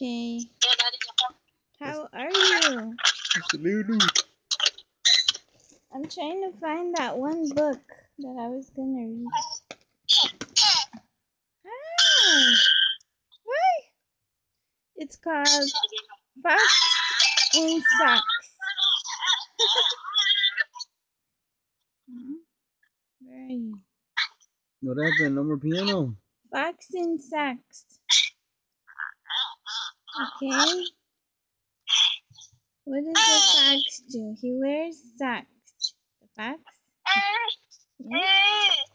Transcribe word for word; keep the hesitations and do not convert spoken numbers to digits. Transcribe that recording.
Okay. How are you? I'm trying to find that one book that I was gonna read. Ah, why? It's called Fox in Socks. Hmm? Where are you? What happened? No more piano? Fox in Socks. Okay. What does the fox do? He wears socks. The fox? Yeah?